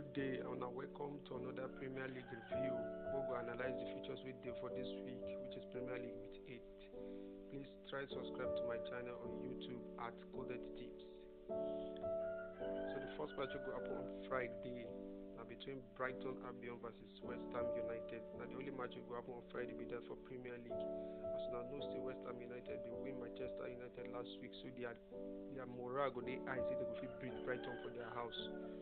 Good day and welcome to another Premier League review. We'll go analyze the features we did for this week, which is Premier League with 8. Please try to subscribe to my channel on YouTube at Coded Tips. So the first match will go up on Friday. Now between Brighton Albion versus West Ham United. Now the only match will go up on Friday be that for Premier League. As now no see West Ham United, they win Manchester United last week, so their morale go they eyes they go fit beat Brighton for their house.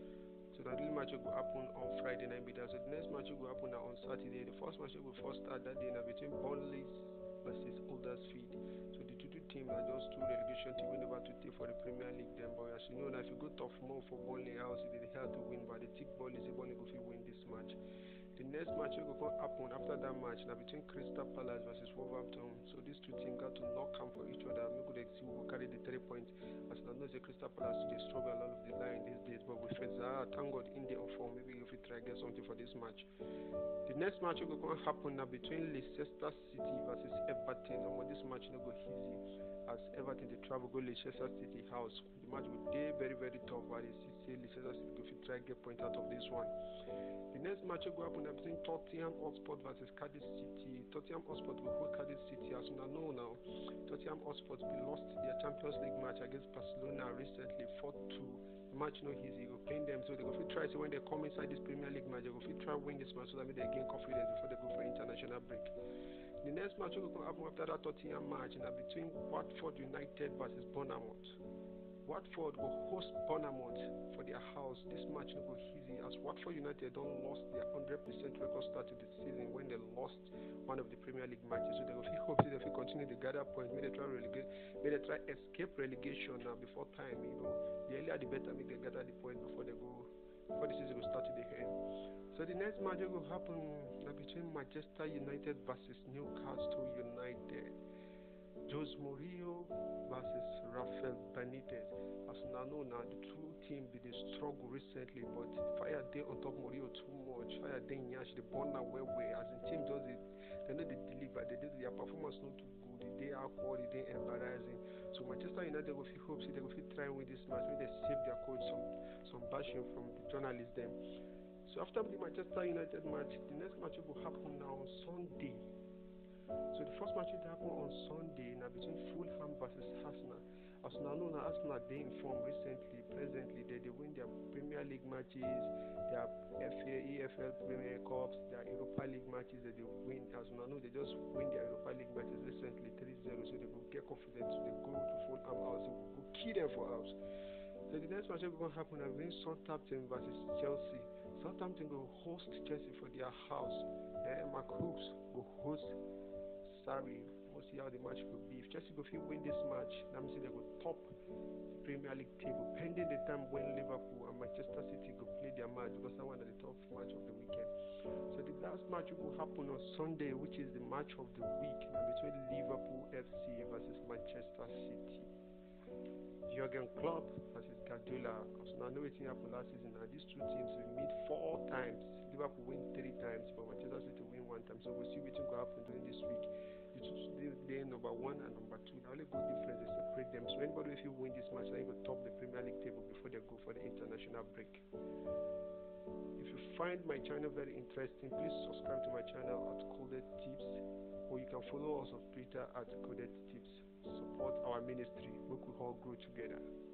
So the real match will go happen on Friday night. So the next match will go happen on Saturday. The first match will first start that day now between Burnley versus Huddersfield. So the two teams are just two relegation teams we never to take for the Premier League. Then, but as you know, now if you go tough more for Burnley house, they have to win. But the tick Burnley say Burnley go fit win this match. The next match will go happen after that match now between Crystal Palace versus Wolverhampton. So these two teams got to knock camp for each other. We could see who will carry the 3 points. As I know the Crystal Palace they struggle a lot of the line these days, but with Fezara, thank God in the form, maybe if we try get something for this match. The next match will go happen now between Leicester City versus Everton. And this match no go easy as Everton they travel go Leicester City house. The match will be very tough, but they see Leicester City go fit try get point out of this one. The next match will go happen between Tottenham Hotspur versus Cardiff City. Tottenham Hotspur will hold Cardiff City. As you know now, Tottenham Hotspur lost their Champions League match against Barcelona recently 4-2. The match no easy. Go playing them, so they go fit try. So when they come inside this Premier League match, they go fit try win this match so that they gain confidence before they go for international break. The next match will go happen after that Tottenham match now between Watford United versus Bournemouth. Watford will host Bournemouth for their house. This match will go easy as Watford United don't lost their 100% record start to the season when they lost one of the Premier League matches. So they will hope they will continue to gather points. Maybe they try escape relegation now before time. You know, the earlier the better. Maybe they gather the points before the season will start to the end. So the next match will happen between Manchester United versus Newcastle United. Jose Mourinho versus Rafael Benitez. As now know now the two teams they struggle recently, but fire day on top Mourinho too much. Fire day nyash the burn away as in team does it. They know they deliver. Their performance not too good. They are quality, they embarrassing. So Manchester United will feel hope they will fit try with this match when they save their coach some bashing from the journalists them. So after the Manchester United match, the next match will happen now on Sunday. So the first match will happen on Sunday now between Fulham versus Arsenal. As now know now Arsenal they informed presently they win their Premier League matches, their FA, EFL Premier Cups, their Europa League matches that they win. As now know they just win their Europa League matches recently 3-0, so they will get confidence. So they go to Fulham house, they will go kill them for house. So the next match will happen now between Southampton versus Chelsea. Southampton will host Chelsea for their house. Mark Hoops will host Sorry, we'll see how the match will be. If Chelsea go win this match, that means they go top Premier League table, pending the time when Liverpool and Manchester City go play their match, because that's one of the top match of the weekend. So the last match will happen on Sunday, which is the match of the week, now between Liverpool FC versus Manchester City. Jurgen Klopp versus Guardiola. So now know what happened last season. Now these two teams will meet 4 times. Liverpool win 3 times, but Manchester City win 1 time. So we'll see what will happen during this week. The two they number 1 and number 2. The only good difference is separate them. So anybody if you win this match, then you will top the Premier League table before they go for the international break. If you find my channel very interesting, please subscribe to my channel at Coded Tips, or you can follow us on Twitter at Coded Tips. Support our ministry. We could all grow together.